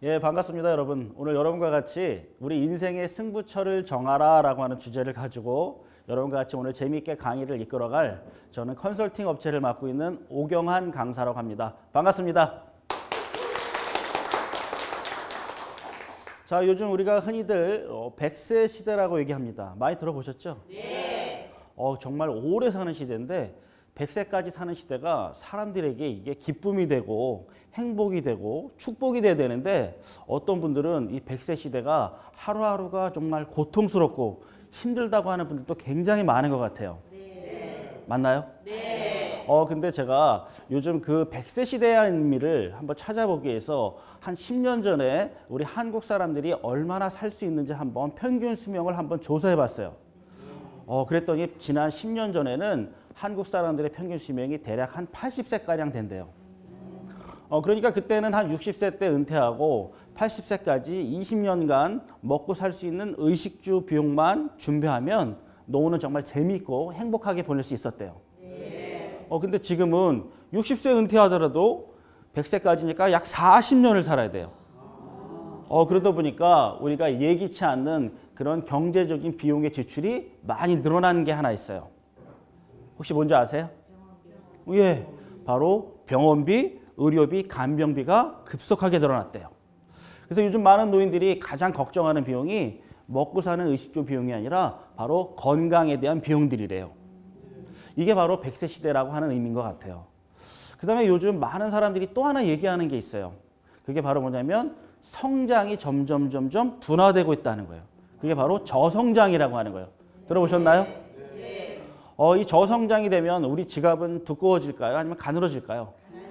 예, 반갑습니다, 여러분. 오늘 여러분과 같이 우리 인생의 승부처를 정하라 라고 하는 주제를 가지고 여러분과 같이 오늘 재미있게 강의를 이끌어갈 저는 컨설팅 업체를 맡고 있는 오경한 강사라고 합니다. 반갑습니다. 자, 요즘 우리가 흔히들 100세 시대라고 얘기합니다. 많이 들어보셨죠? 네. 정말 오래 사는 시대인데 100세까지 사는 시대가 사람들에게 이게 기쁨이 되고 행복이 되고 축복이 돼야 되는데 어떤 분들은 이 100세 시대가 하루하루가 정말 고통스럽고 힘들다고 하는 분들도 굉장히 많은 것 같아요. 네. 맞나요? 네. 근데 제가 요즘 그 100세 시대의 의미를 한번 찾아보기 위해서 한 10년 전에 우리 한국 사람들이 얼마나 살 수 있는지 한번 평균 수명을 한번 조사해 봤어요. 그랬더니 지난 10년 전에는 한국 사람들의 평균 수명이 대략 한 80세가량 된대요. 그러니까 그때는 한 60세 때 은퇴하고 80세까지 20년간 먹고 살 수 있는 의식주 비용만 준비하면 노후는 정말 재미있고 행복하게 보낼 수 있었대요. 네. 근데 지금은 60세 은퇴하더라도 100세까지니까 약 40년을 살아야 돼요. 그러다 보니까 우리가 예기치 않는 그런 경제적인 비용의 지출이 많이 늘어나는 게 하나 있어요. 혹시 뭔지 아세요? 예, 바로 병원비, 의료비, 간병비가 급속하게 늘어났대요. 그래서 요즘 많은 노인들이 가장 걱정하는 비용이 먹고 사는 의식주 비용이 아니라 바로 건강에 대한 비용들이래요. 이게 바로 100세 시대라고 하는 의미인 것 같아요. 그 다음에 요즘 많은 사람들이 또 하나 얘기하는 게 있어요. 그게 바로 뭐냐면 성장이 점점 둔화되고 있다는 거예요. 그게 바로 저성장이라고 하는 거예요. 들어보셨나요? 이 저성장이 되면 우리 지갑은 두꺼워질까요? 아니면 가늘어질까요?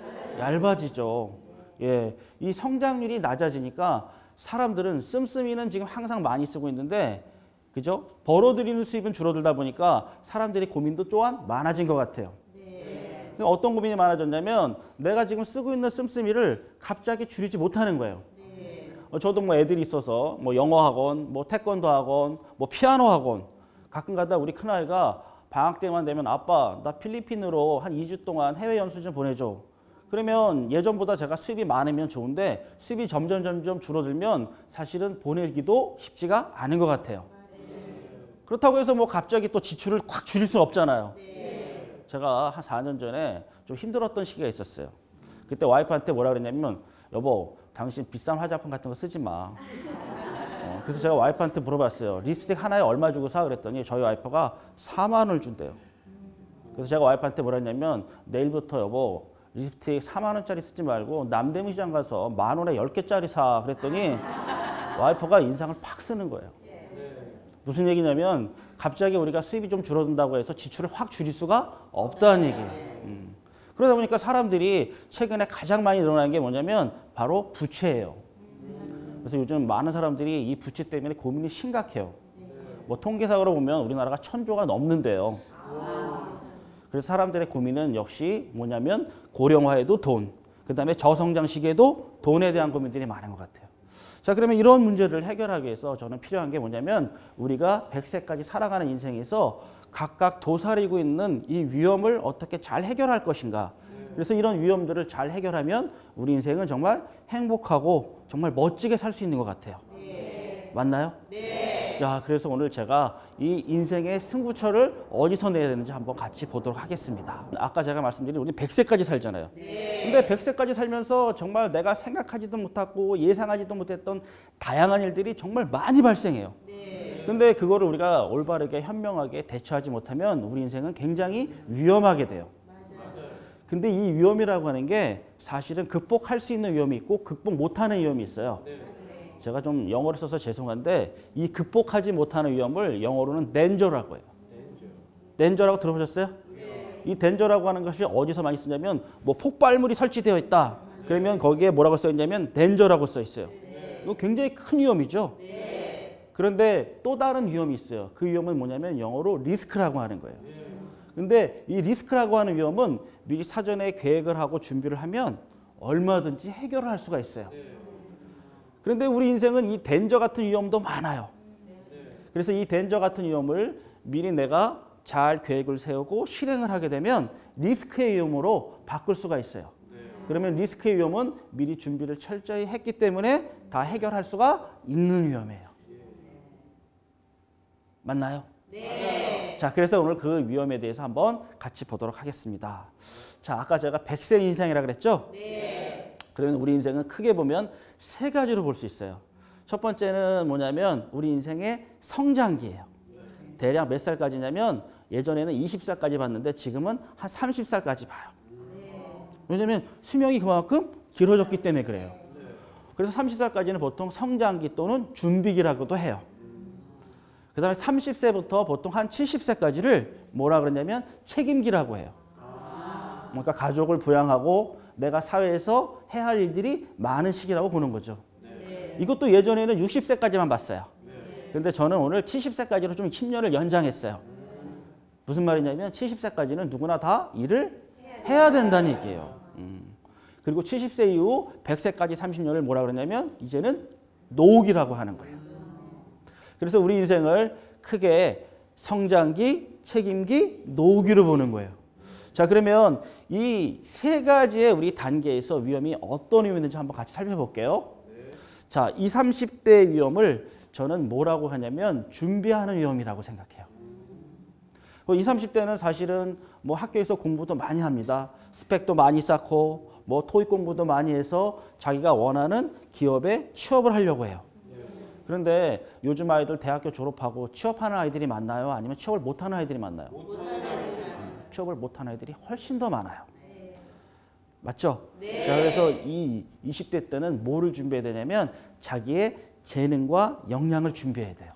얇아지죠. 예, 이 성장률이 낮아지니까 사람들은 씀씀이는 지금 항상 많이 쓰고 있는데, 그죠? 벌어들이는 수입은 줄어들다 보니까 사람들이 고민도 또한 많아진 것 같아요. 네. 어떤 고민이 많아졌냐면 내가 지금 쓰고 있는 씀씀이를 갑자기 줄이지 못하는 거예요. 네. 저도 뭐 애들이 있어서 뭐 영어 학원, 뭐 태권도 학원, 뭐 피아노 학원 가끔가다 우리 큰아이가 방학 때만 되면 아빠 나 필리핀으로 한 2주 동안 해외 연수 좀 보내줘. 그러면 예전보다 제가 수입이 많으면 좋은데 수입이 점점 줄어들면 사실은 보내기도 쉽지가 않은 것 같아요. 그렇다고 해서 뭐 갑자기 또 지출을 확 줄일 수는 없잖아요. 제가 한 4년 전에 좀 힘들었던 시기가 있었어요. 그때 와이프한테 뭐라 그랬냐면 여보 당신 비싼 화장품 같은 거 쓰지 마. 그래서 제가 와이프한테 물어봤어요. 립스틱 하나에 얼마 주고 사? 그랬더니 저희 와이프가 4만 원을 준대요. 그래서 제가 와이프한테 뭐라 했냐면 내일부터 여보 립스틱 4만 원짜리 쓰지 말고 남대문 시장 가서 10,000원에 10개짜리 사. 그랬더니 와이프가 인상을 팍 쓰는 거예요. 무슨 얘기냐면 갑자기 우리가 수입이 좀 줄어든다고 해서 지출을 확 줄일 수가 없다는 얘기예요. 그러다 보니까 사람들이 최근에 가장 많이 늘어나는 게 뭐냐면 바로 부채예요. 그래서 요즘 많은 사람들이 이 부채 때문에 고민이 심각해요. 뭐 통계상으로 보면 우리나라가 1,000조가 넘는데요. 그래서 사람들의 고민은 역시 뭐냐면 고령화에도 돈, 그 다음에 저성장 시기에도 돈에 대한 고민들이 많은 것 같아요. 자, 그러면 이런 문제를 해결하기 위해서 저는 필요한 게 뭐냐면 우리가 100세까지 살아가는 인생에서 각각 도사리고 있는 이 위험을 어떻게 잘 해결할 것인가. 그래서 이런 위험들을 잘 해결하면 우리 인생은 정말 행복하고 정말 멋지게 살 수 있는 것 같아요. 네. 맞나요? 네. 자, 그래서 오늘 제가 이 인생의 승부처를 어디서 내야 되는지 한번 같이 보도록 하겠습니다. 아까 제가 말씀드린 우리 100세까지 살잖아요. 네. 근데 100세까지 살면서 정말 내가 생각하지도 못하고 예상하지도 못했던 다양한 일들이 정말 많이 발생해요. 네. 근데 그거를 우리가 올바르게 현명하게 대처하지 못하면 우리 인생은 굉장히 위험하게 돼요. 근데 이 위험이라고 하는 게 사실은 극복할 수 있는 위험이 있고 극복 못하는 위험이 있어요. 제가 좀 영어를 써서 죄송한데 이 극복하지 못하는 위험을 영어로는 danger라고 해요. danger라고 들어보셨어요? 이 danger라고 하는 것이 어디서 많이 쓰냐면 뭐 폭발물이 설치되어 있다. 그러면 거기에 뭐라고 써 있냐면 danger라고 써 있어요. 이거 굉장히 큰 위험이죠. 그런데 또 다른 위험이 있어요. 그 위험은 뭐냐면 영어로 리스크라고 하는 거예요. 근데 이 리스크라고 하는 위험은 미리 사전에 계획을 하고 준비를 하면 얼마든지 해결을 할 수가 있어요. 그런데 우리 인생은 이 덴저 같은 위험도 많아요. 그래서 이 덴저 같은 위험을 미리 내가 잘 계획을 세우고 실행을 하게 되면 리스크의 위험으로 바꿀 수가 있어요. 그러면 리스크의 위험은 미리 준비를 철저히 했기 때문에 다 해결할 수가 있는 위험이에요. 맞나요? 네. 자, 그래서 오늘 그 위험에 대해서 한번 같이 보도록 하겠습니다. 자, 아까 제가 100세 인생이라고 그랬죠? 네. 그러면 우리 인생은 크게 보면 세 가지로 볼 수 있어요. 첫 번째는 뭐냐면 우리 인생의 성장기예요. 대략 몇 살까지냐면 예전에는 20살까지 봤는데 지금은 한 30살까지 봐요. 왜냐하면 수명이 그만큼 길어졌기 때문에 그래요. 그래서 30살까지는 보통 성장기 또는 준비기라고도 해요. 그 다음에 30세부터 보통 한 70세까지를 뭐라 그러냐면 책임기라고 해요. 그러니까 가족을 부양하고 내가 사회에서 해야 할 일들이 많은 시기라고 보는 거죠. 이것도 예전에는 60세까지만 봤어요. 그런데 저는 오늘 70세까지로 좀 10년을 연장했어요. 무슨 말이냐면 70세까지는 누구나 다 일을 해야 된다는 얘기예요. 그리고 70세 이후 100세까지 30년을 뭐라 그러냐면 이제는 노후기라고 하는 거예요. 그래서 우리 인생을 크게 성장기, 책임기, 노후기로 보는 거예요. 자, 그러면 이 세 가지의 우리 단계에서 위험이 어떤 위험인지 한번 같이 살펴볼게요. 자, 20, 30대 위험을 저는 뭐라고 하냐면 준비하는 위험이라고 생각해요. 20, 30대는 사실은 뭐 학교에서 공부도 많이 합니다. 스펙도 많이 쌓고 뭐 토익 공부도 많이 해서 자기가 원하는 기업에 취업을 하려고 해요. 그런데 요즘 아이들 대학교 졸업하고 취업하는 아이들이 많나요? 아니면 취업을 못하는 아이들이 많나요? 취업을 못하는 아이들이 훨씬 더 많아요. 맞죠? 네. 자, 그래서 이 20대 때는 뭐를 준비해야 되냐면 자기의 재능과 역량을 준비해야 돼요.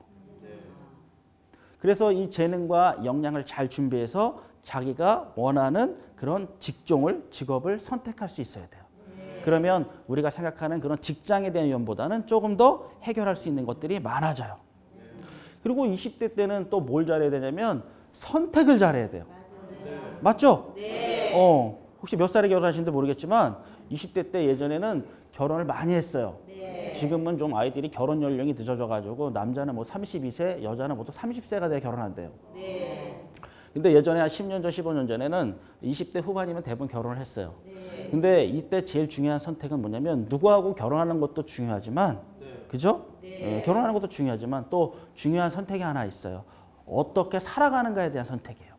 그래서 이 재능과 역량을 잘 준비해서 자기가 원하는 그런 직업을 선택할 수 있어야 돼요. 그러면 우리가 생각하는 그런 직장에 대한 위험보다는 조금 더 해결할 수 있는 것들이 많아져요. 그리고 20대 때는 또 뭘 잘해야 되냐면 선택을 잘해야 돼요. 맞죠? 네. 혹시 몇 살에 결혼하시는지 모르겠지만 20대 때 예전에는 결혼을 많이 했어요. 네. 지금은 좀 아이들이 결혼 연령이 늦어져가지고 남자는 뭐 32세, 여자는 보통 30세가 돼야 결혼한대요. 네. 근데 예전에 한 10년 전, 15년 전에는 20대 후반이면 대부분 결혼을 했어요. 네. 근데 이때 제일 중요한 선택은 뭐냐면 누구하고 결혼하는 것도 중요하지만, 네. 그죠? 네. 결혼하는 것도 중요하지만 또 중요한 선택이 하나 있어요. 어떻게 살아가는가에 대한 선택이에요.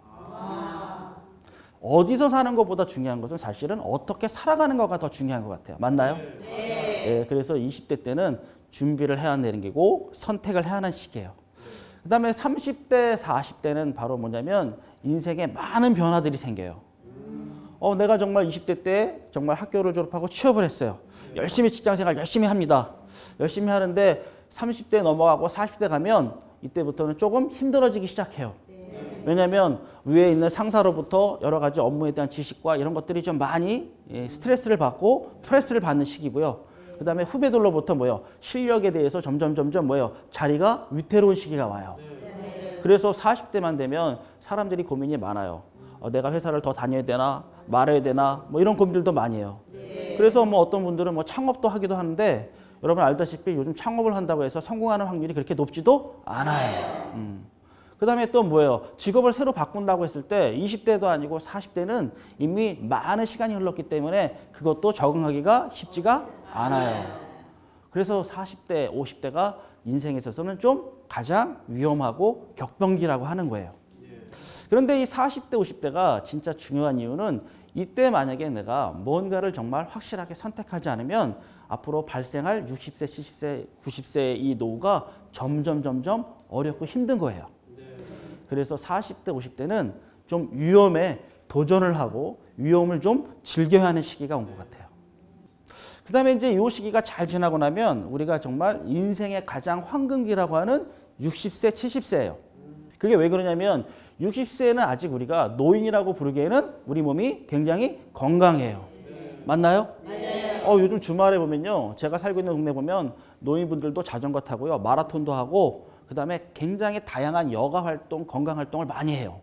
어디서 사는 것보다 중요한 것은 사실은 어떻게 살아가는 거가 더 중요한 것 같아요. 맞나요? 네. 네, 그래서 20대 때는 준비를 해야 하는 게고 선택을 해야 하는 시기예요. 그 다음에 30대, 40대는 바로 뭐냐면 인생에 많은 변화들이 생겨요. 내가 정말 20대 때 정말 학교를 졸업하고 취업을 했어요. 열심히 직장생활 열심히 합니다. 열심히 하는데 30대 넘어가고 40대 가면 이때부터는 조금 힘들어지기 시작해요. 왜냐하면 위에 있는 상사로부터 여러 가지 업무에 대한 지식과 이런 것들이 좀 많이 스트레스를 받고 프레스를 받는 시기고요. 그 다음에 후배들로부터 실력에 대해서 점점 자리가 위태로운 시기가 와요. 그래서 40대만 되면 사람들이 고민이 많아요. 내가 회사를 더 다녀야 되나 말아야 되나 이런 고민들도 많이 해요. 그래서 어떤 분들은 창업도 하기도 하는데 여러분 알다시피 요즘 창업을 한다고 해서 성공하는 확률이 그렇게 높지도 않아요. 그 다음에 또 직업을 새로 바꾼다고 했을 때 20대도 아니고 40대는 이미 많은 시간이 흘렀기 때문에 그것도 적응하기가 쉽지가 않아요. 그래서 40대, 50대가 인생에 있어서는 좀 가장 위험하고 격변기라고 하는 거예요. 그런데 이 40대, 50대가 진짜 중요한 이유는 이때 만약에 내가 뭔가를 정말 확실하게 선택하지 않으면 앞으로 발생할 60세, 70세, 90세 이 노후가 점점 어렵고 힘든 거예요. 그래서 40대, 50대는 좀 위험에 도전을 하고 위험을 좀 즐겨야 하는 시기가 온 것 같아요. 그 다음에 이제 이 시기가 잘 지나고 나면 우리가 정말 인생의 가장 황금기라고 하는 60세, 70세예요. 그게 왜 그러냐면 60세는 아직 우리가 노인이라고 부르기에는 우리 몸이 굉장히 건강해요. 맞나요? 맞아요. 요즘 주말에 보면요. 제가 살고 있는 동네 보면 노인분들도 자전거 타고요. 마라톤도 하고 그 다음에 굉장히 다양한 여가 활동, 건강 활동을 많이 해요.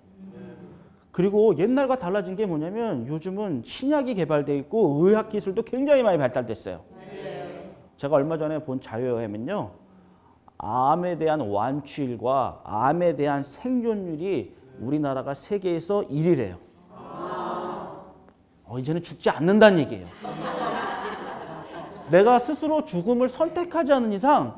그리고 옛날과 달라진 게 뭐냐면 요즘은 신약이 개발되어 있고 의학 기술도 굉장히 많이 발달됐어요. 제가 얼마 전에 본 자료에 의하면요. 암에 대한 완치율과 암에 대한 생존율이 우리나라가 세계에서 1위래요. 이제는 죽지 않는다는 얘기예요. 내가 스스로 죽음을 선택하지 않는 이상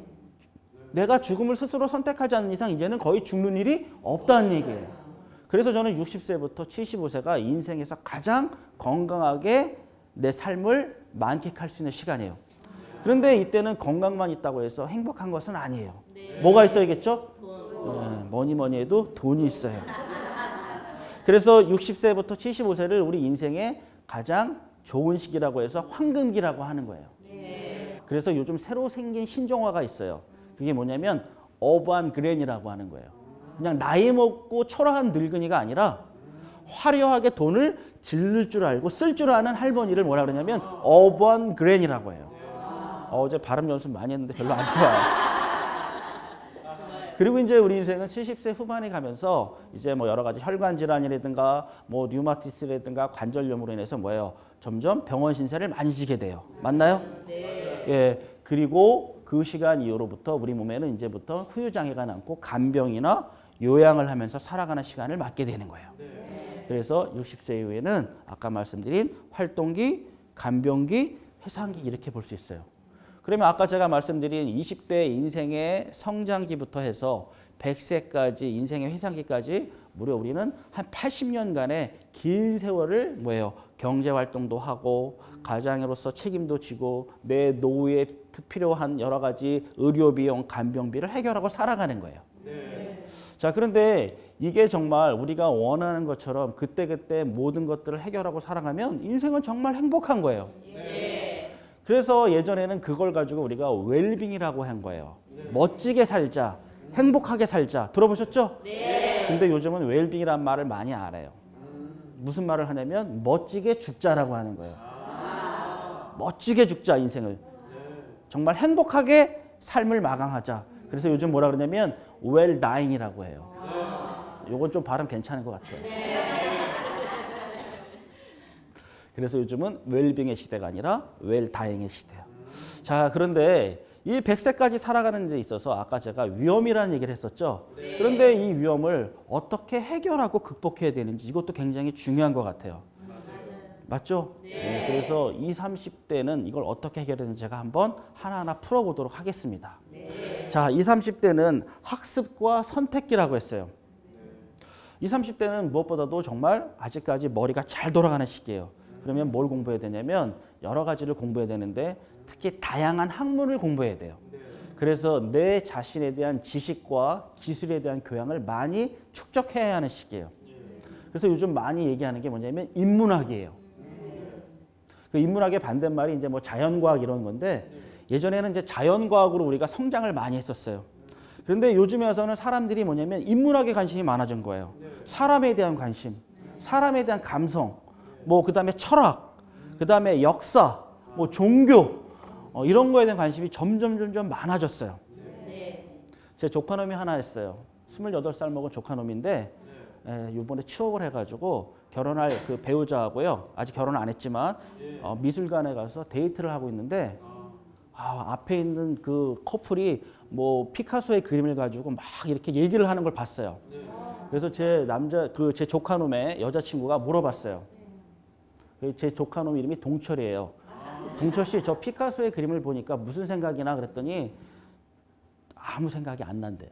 이제는 거의 죽는 일이 없다는 얘기예요. 그래서 저는 60세부터 75세가 인생에서 가장 건강하게 내 삶을 만끽할 수 있는 시간이에요. 그런데 이때는 건강만 있다고 해서 행복한 것은 아니에요. 뭐가 있어야겠죠? 뭐니 해도 돈이 있어요. 그래서 60세부터 75세를 우리 인생의 가장 좋은 시기라고 해서 황금기라고 하는 거예요. 그래서 요즘 새로 생긴 신종화가 있어요. 그게 뭐냐면 어반 그랜이라고 하는 거예요. 그냥 나이 먹고 초라한 늙은이가 아니라 화려하게 돈을 질릴 줄 알고 쓸 줄 아는 할머니를 뭐라 그러냐면 어반 그랜이라고 해요. 어제 발음 연습 많이 했는데 별로 안 좋아요. 그리고 이제 우리 인생은 70세 후반에 가면서 이제 뭐 여러 가지 혈관 질환이라든가 뭐 류마티스라든가 관절염으로 인해서 뭐예요? 점점 병원 신세를 많이 지게 돼요. 맞나요? 네. 예. 그리고 그 시간 이후로부터 우리 몸에는 이제부터 후유장애가 남고 간병이나 요양을 하면서 살아가는 시간을 맞게 되는 거예요. 그래서 60세 이후에는 아까 말씀드린 활동기, 간병기, 회상기 이렇게 볼 수 있어요. 그러면 아까 제가 말씀드린 20대 인생의 성장기부터 해서 100세까지 인생의 회상기까지 무려 우리는 한 80년간의 긴 세월을 뭐예요? 경제활동도 하고 가장으로서 책임도 지고 내 노후에 필요한 여러 가지 의료비용, 간병비를 해결하고 살아가는 거예요. 자, 그런데 이게 정말 우리가 원하는 것처럼 그때그때 모든 것들을 해결하고 살아가면 인생은 정말 행복한 거예요. 그래서 예전에는 그걸 가지고 우리가 웰빙이라고 한 거예요. 멋지게 살자, 행복하게 살자. 들어보셨죠? 근데 요즘은 웰빙이란 말을 많이 안 해요. 무슨 말을 하냐면 멋지게 죽자라고 하는 거예요. 멋지게 죽자, 인생을. 정말 행복하게 삶을 마감하자. 그래서 요즘 뭐라 그러냐면 웰 다잉이라고 해요. 요건 좀 발음 괜찮은 것 같아요. 그래서 요즘은 웰빙의 시대가 아니라 웰 다잉의 시대예요. 자, 그런데 이 100세까지 살아가는 데 있어서 아까 제가 위험이라는 얘기를 했었죠. 그런데 이 위험을 어떻게 해결하고 극복해야 되는지 이것도 굉장히 중요한 것 같아요. 맞죠? 네, 그래서 20, 30대는 이걸 어떻게 해결하는지 제가 한번 하나하나 풀어보도록 하겠습니다. 자, 20, 30대는 학습과 선택기라고 했어요. 20, 30대는 무엇보다도 정말 아직까지 머리가 잘 돌아가는 시기예요. 그러면 뭘 공부해야 되냐면 여러 가지를 공부해야 되는데 특히 다양한 학문을 공부해야 돼요. 그래서 내 자신에 대한 지식과 기술에 대한 교양을 많이 축적해야 하는 시기예요. 그래서 요즘 많이 얘기하는 게 뭐냐면 인문학이에요. 그 인문학의 반대말이 이제 뭐 자연과학 이런 건데 예전에는 이제 자연과학으로 우리가 성장을 많이 했었어요. 그런데 요즘에 와서는 사람들이 뭐냐면 인문학에 관심이 많아진 거예요. 사람에 대한 관심, 사람에 대한 감성, 뭐 그다음에 철학, 그다음에 역사, 뭐 종교 이런 거에 대한 관심이 점점 많아졌어요. 제 조카놈이 하나 있어요. 28살 먹은 조카놈인데 이번에 취업을 해가지고 결혼할 그 배우자하고요. 아직 결혼 안 했지만 미술관에 가서 데이트를 하고 있는데 앞에 있는 그 커플이 뭐 피카소의 그림을 가지고 막 이렇게 얘기를 하는 걸 봤어요. 그래서 제 조카놈의 여자친구가 물어봤어요. 제 조카놈 이름이 동철이에요. 동철 씨, 저 피카소의 그림을 보니까 무슨 생각이 나? 그랬더니 아무 생각이 안 난대요.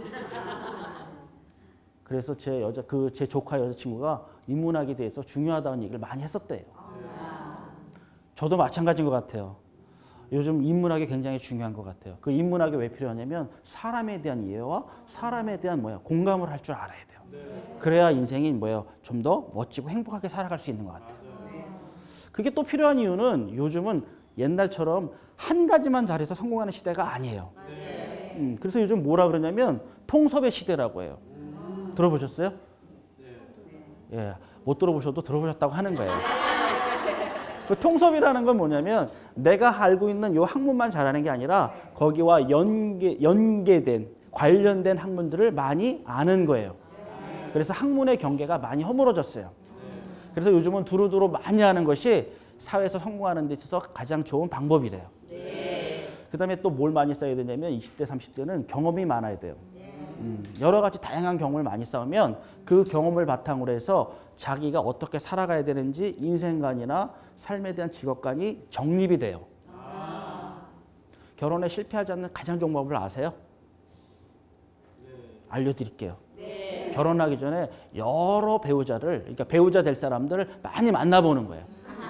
그래서 제 조카 여자친구가 인문학에 대해서 중요하다는 얘기를 많이 했었대요. 저도 마찬가지인 것 같아요. 요즘 인문학이 굉장히 중요한 것 같아요. 그 인문학이 왜 필요하냐면 사람에 대한 이해와 사람에 대한 공감을 할 줄 알아야 돼요. 그래야 인생이 좀 더 멋지고 행복하게 살아갈 수 있는 것 같아요. 그게 또 필요한 이유는 요즘은 옛날처럼 한 가지만 잘해서 성공하는 시대가 아니에요. 그래서 요즘 뭐라 그러냐면 통섭의 시대라고 해요. 들어보셨어요? 예, 못 들어보셔도 들어보셨다고 하는 거예요. 그 통섭이라는 건 뭐냐면 내가 알고 있는 요 학문만 잘하는 게 아니라 거기와 연계된 관련된 학문들을 많이 아는 거예요. 그래서 학문의 경계가 많이 허물어졌어요. 그래서 요즘은 두루두루 많이 하는 것이 사회에서 성공하는 데 있어서 가장 좋은 방법이래요. 그 다음에 또 뭘 많이 써야 되냐면 20대, 30대는 경험이 많아야 돼요. 여러 가지 다양한 경험을 많이 쌓으면 그 경험을 바탕으로 해서 자기가 어떻게 살아가야 되는지 인생관이나 삶에 대한 직업관이 정립이 돼요. 결혼에 실패하지 않는 가장 좋은 방법을 아세요? 알려드릴게요. 결혼하기 전에 여러 배우자를, 그러니까 배우자 될 사람들을 많이 만나보는 거예요.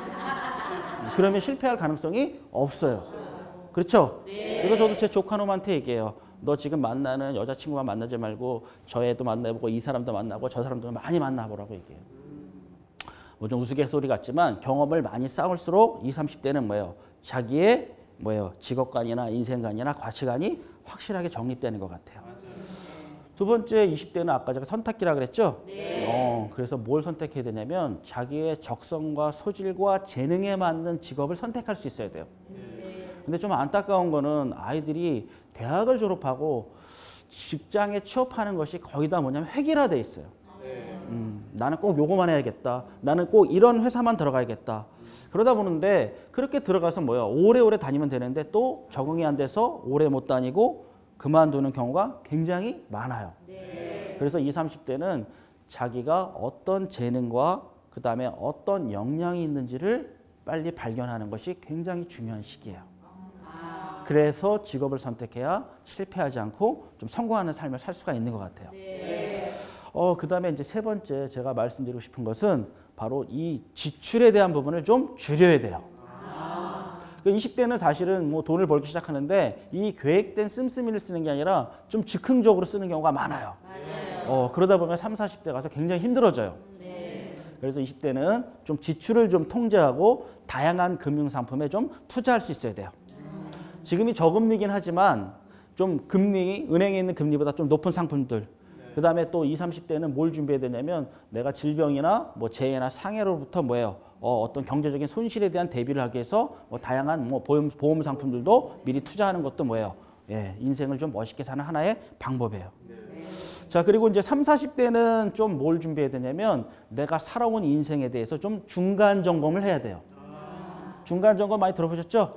그러면 실패할 가능성이 없어요. 그렇죠? 이거 저도 제 조카놈한테 얘기해요. 너 지금 만나는 여자친구만 만나지 말고 저 애도 만나보고 이 사람도 만나고 저 사람도 많이 만나보라고 얘기해요. 뭐 좀 우스갯소리 같지만 경험을 많이 쌓을수록 20, 30대는 뭐예요? 자기의 직업관이나 인생관이나 가치관이 확실하게 정립되는 것 같아요. 두 번째 20대는 아까 제가 선택기라 그랬죠? 그래서 뭘 선택해야 되냐면 자기의 적성과 소질과 재능에 맞는 직업을 선택할 수 있어야 돼요. 근데 좀 안타까운 거는 아이들이 대학을 졸업하고 직장에 취업하는 것이 거의 다 뭐냐면 획일화돼 있어요. 나는 꼭 요거만 해야겠다. 나는 꼭 이런 회사만 들어가야겠다. 그러다 보는데 그렇게 들어가서 오래오래 다니면 되는데 또 적응이 안 돼서 오래 못 다니고 그만두는 경우가 굉장히 많아요. 그래서 20, 30대는 자기가 어떤 재능과 그 다음에 어떤 역량이 있는지를 빨리 발견하는 것이 굉장히 중요한 시기예요. 그래서 직업을 선택해야 실패하지 않고 좀 성공하는 삶을 살 수가 있는 것 같아요. 그 다음에 이제 세 번째 제가 말씀드리고 싶은 것은 바로 이 지출에 대한 부분을 좀 줄여야 돼요. 20대는 사실은 뭐 돈을 벌기 시작하는데 이 계획된 씀씀이를 쓰는 게 아니라 좀 즉흥적으로 쓰는 경우가 많아요. 그러다 보면 30, 40대 가서 굉장히 힘들어져요. 그래서 20대는 좀 지출을 좀 통제하고 다양한 금융상품에 좀 투자할 수 있어야 돼요. 지금이 저금리긴 하지만 좀 금리, 은행에 있는 금리보다 좀 높은 상품들, 그 다음에 또 20, 30대는 뭘 준비해야 되냐면 내가 질병이나 뭐 재해나 상해로부터 어떤 경제적인 손실에 대한 대비를 하기 위해서 다양한 보험 상품들도 미리 투자하는 것도 인생을 좀 멋있게 사는 하나의 방법이에요. 자, 그리고 이제 30, 40대는 좀 뭘 준비해야 되냐면 내가 살아온 인생에 대해서 좀 중간 점검을 해야 돼요. 중간 점검 많이 들어보셨죠?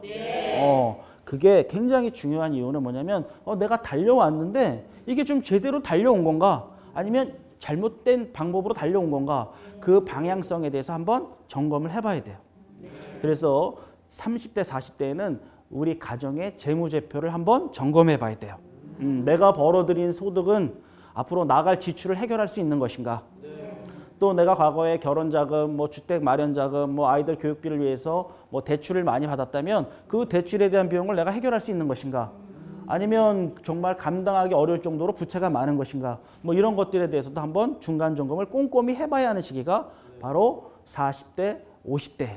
그게 굉장히 중요한 이유는 뭐냐면 내가 달려왔는데 이게 좀 제대로 달려온 건가? 아니면 잘못된 방법으로 달려온 건가? 그 방향성에 대해서 한번 점검을 해봐야 돼요. 그래서 30대, 40대에는 우리 가정의 재무제표를 한번 점검해 봐야 돼요. 내가 벌어들인 소득은 앞으로 나갈 지출을 해결할 수 있는 것인가? 또 내가 과거에 결혼자금, 주택 마련자금, 아이들 교육비를 위해서 대출을 많이 받았다면 그 대출에 대한 비용을 내가 해결할 수 있는 것인가? 아니면 정말 감당하기 어려울 정도로 부채가 많은 것인가? 이런 것들에 대해서도 한번 중간 점검을 꼼꼼히 해봐야 하는 시기가 바로 40대, 50대예요.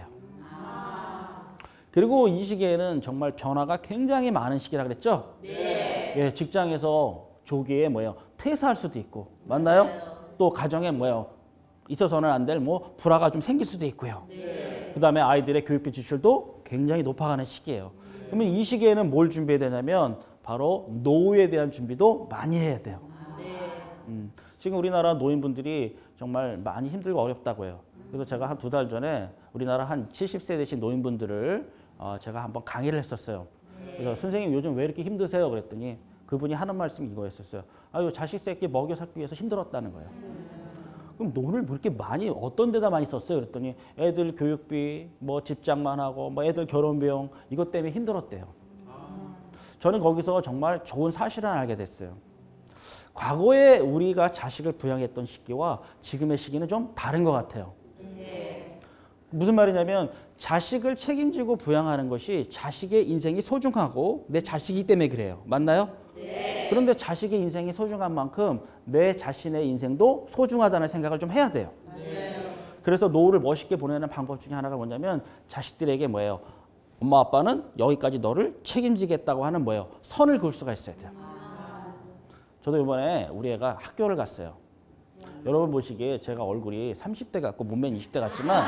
그리고 이 시기에는 정말 변화가 굉장히 많은 시기라 그랬죠? 예, 직장에서 조기에 퇴사할 수도 있고, 맞나요? 또 가정에 있어서는 안 될 불화가 좀 생길 수도 있고요. 그 다음에 아이들의 교육비 지출도 굉장히 높아가는 시기예요. 그러면 이 시기에는 뭘 준비해야 되냐면 바로 노후에 대한 준비도 많이 해야 돼요. 지금 우리나라 노인분들이 정말 많이 힘들고 어렵다고 해요. 그래서 제가 한 2달 전에 우리나라 한 70세 되신 노인분들을 제가 한번 강의를 했었어요. 그래서 선생님 요즘 왜 이렇게 힘드세요? 그랬더니 그분이 하는 말씀이 이거였었어요. 아유, 자식 새끼 먹여 살기 위해서 힘들었다는 거예요. 그럼 돈을 뭐 이렇게 많이 어떤 데다 많이 썼어요? 그랬더니 애들 교육비, 집장만 하고, 애들 결혼 비용 이것 때문에 힘들었대요. 저는 거기서 정말 좋은 사실을 알게 됐어요. 과거에 우리가 자식을 부양했던 시기와 지금의 시기는 좀 다른 것 같아요. 무슨 말이냐면 자식을 책임지고 부양하는 것이 자식의 인생이 소중하고 내 자식이기 때문에 그래요. 맞나요? 그런데 자식의 인생이 소중한 만큼 내 자신의 인생도 소중하다는 생각을 좀 해야 돼요. 그래서 노후를 멋있게 보내는 방법 중에 하나가 뭐냐면 자식들에게 엄마 아빠는 여기까지 너를 책임지겠다고 하는 선을 그을 수가 있어야 돼요. 저도 이번에 우리 애가 학교를 갔어요. 여러분 보시기에 제가 얼굴이 30대 같고 몸매는 20대 같지만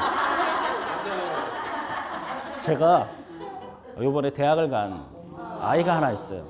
제가 이번에 대학을 간 아이가 하나 있어요.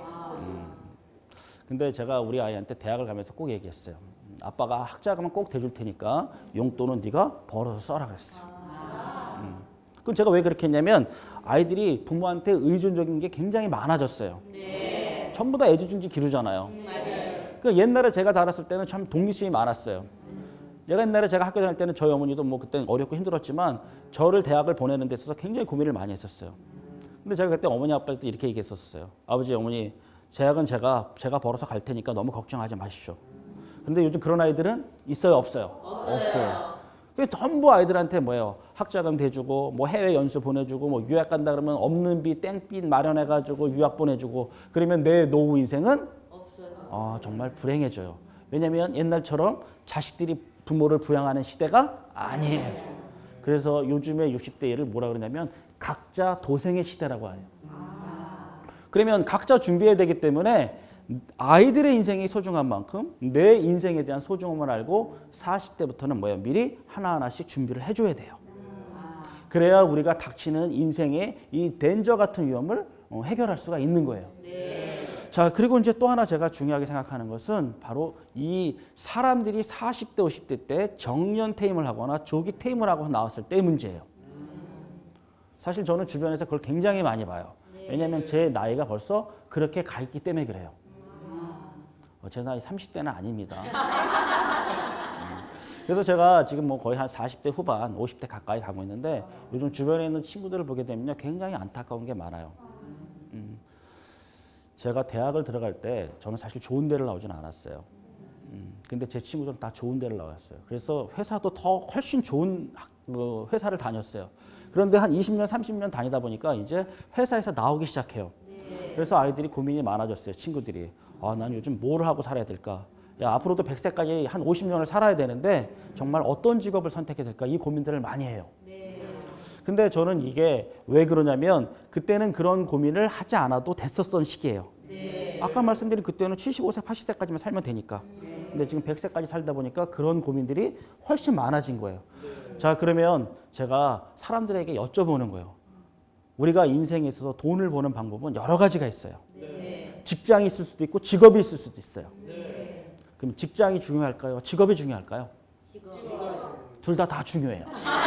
근데 제가 우리 아이한테 대학을 가면서 꼭 얘기했어요. 아빠가 학자금은 꼭 대줄 테니까 용돈은 네가 벌어서 써라 그랬어요. 그럼 제가 왜 그렇게 했냐면 아이들이 부모한테 의존적인 게 굉장히 많아졌어요. 전부 다 애지중지 기르잖아요. 그 옛날에 제가 다녔을 때는 참 독립심이 많았어요. 옛날에 제가 학교 다닐 때는 저희 어머니도 뭐 그때 어렵고 힘들었지만 저를 대학을 보내는 데 있어서 굉장히 고민을 많이 했었어요. 근데 제가 그때 어머니 아빠한테 이렇게 얘기했었어요. 아버지 어머니 대학은 제가 벌어서 갈 테니까 너무 걱정하지 마십시오. 근데 요즘 그런 아이들은 있어요 없어요? 없어요. 전부 아이들한테 뭐예요? 학자금 대주고 뭐 해외 연수 보내주고 뭐 유학 간다 그러면 없는 빚 땡빚 마련해가지고 유학 보내주고 그러면 내 노후 인생은 없어요. 정말 불행해져요. 왜냐하면 옛날처럼 자식들이 부모를 부양하는 시대가 아니에요. 그래서 요즘에 60대를 뭐라 그러냐면 각자 도생의 시대라고 해요. 그러면 각자 준비해야 되기 때문에 아이들의 인생이 소중한 만큼 내 인생에 대한 소중함을 알고 40대부터는 뭐예요? 미리 하나하나씩 준비를 해줘야 돼요. 그래야 우리가 닥치는 인생의 이 덴저 같은 위험을 해결할 수가 있는 거예요. 자, 그리고 이제 또 하나 제가 중요하게 생각하는 것은 바로 이 사람들이 40대, 50대 때 정년 퇴임을 하거나 조기 퇴임을 하고 나왔을 때의 문제예요. 사실 저는 주변에서 그걸 굉장히 많이 봐요. 왜냐하면 제 나이가 벌써 그렇게 가 있기 때문에 그래요. 제 나이 30대는 아닙니다. 그래서 제가 지금 뭐 거의 한 40대 후반, 50대 가까이 가고 있는데 요즘 주변에 있는 친구들을 보게 되면요. 굉장히 안타까운 게 많아요. 제가 대학을 들어갈 때 저는 사실 좋은 데를 나오진 않았어요. 근데 제 친구들은 다 좋은 데를 나왔어요. 그래서 회사도 더 훨씬 좋은 회사를 다녔어요. 그런데 한 20년, 30년 다니다 보니까 이제 회사에서 나오기 시작해요. 그래서 아이들이 고민이 많아졌어요. 친구들이. 난 요즘 뭘 하고 살아야 될까? 야, 앞으로도 100세까지 한 50년을 살아야 되는데 정말 어떤 직업을 선택해야 될까? 이 고민들을 많이 해요. 근데 저는 이게 왜 그러냐면 그때는 그런 고민을 하지 않아도 됐었던 시기예요. 아까 말씀드린 그때는 75세, 80세까지만 살면 되니까. 근데 지금 100세까지 살다 보니까 그런 고민들이 훨씬 많아진 거예요. 자, 그러면 제가 사람들에게 여쭤보는 거예요. 우리가 인생에 있어서 돈을 버는 방법은 여러 가지가 있어요. 직장이 있을 수도 있고 직업이 있을 수도 있어요. 그럼 직장이 중요할까요? 직업이 중요할까요? 둘 다 중요해요.